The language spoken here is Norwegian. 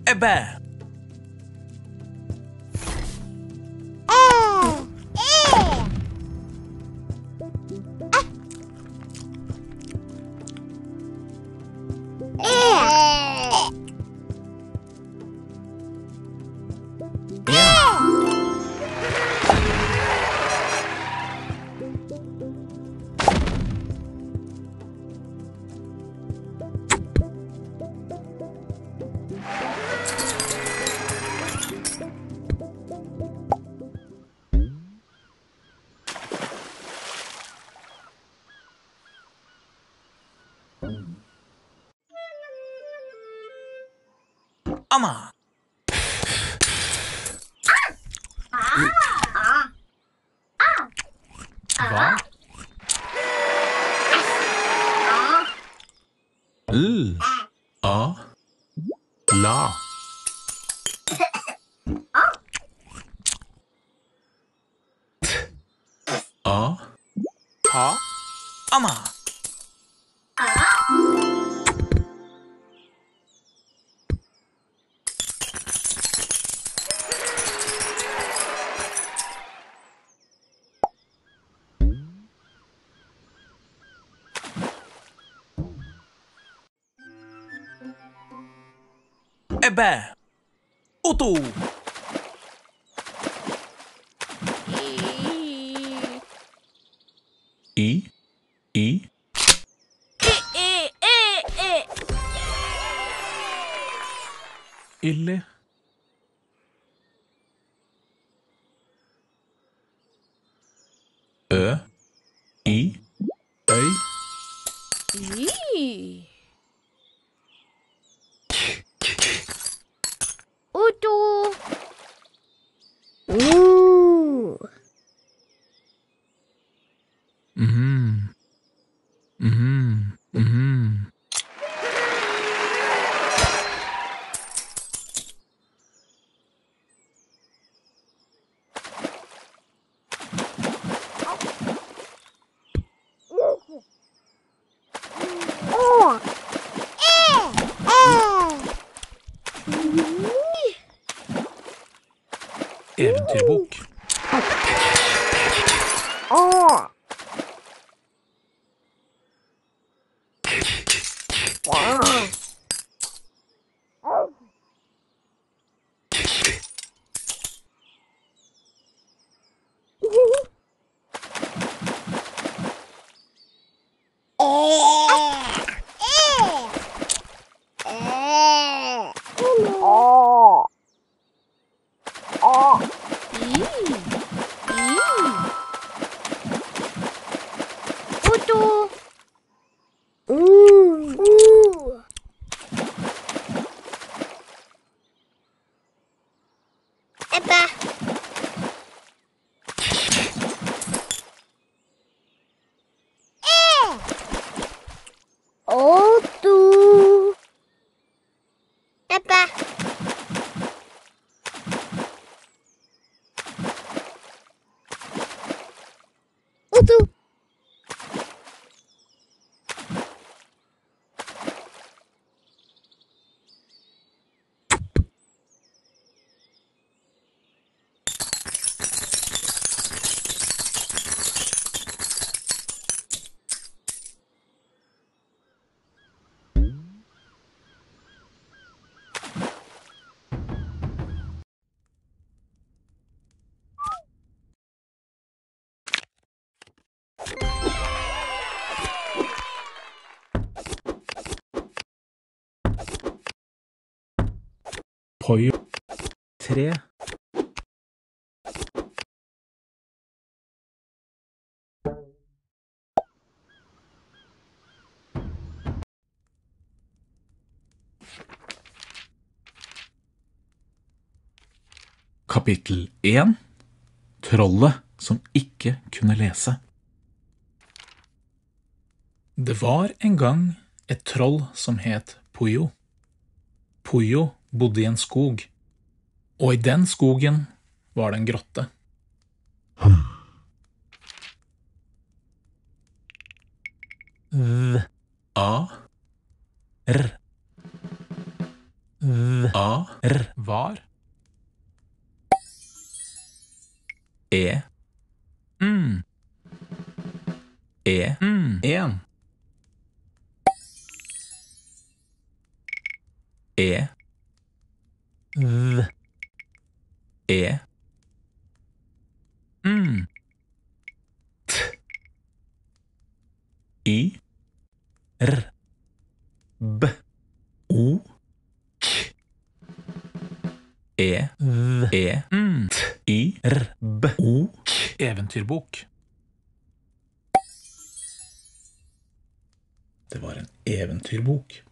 Ebbe. Ama. Hva? L. A. La. T. A. Ta. Ama. Ebbe. Otto. I. I. Ille. Ø. I. Øy. Otto. Mhm. Mhm. Mhm. Eventyrbok. Otto. Ebbe. Otto. Ebbe. Otto. Poyo. 3. Kapittel 1. Trollet som ikke kunne lese. Det var en gang et troll som het Puyo. Puyo bodde i en skog, og i den skogen var det en grotte. V. A. R. A, var. E, en. E, E, T, Y, R, B, O, K, T, Y, R, B, O, K. Eventyrbok. Det var en eventyrbok.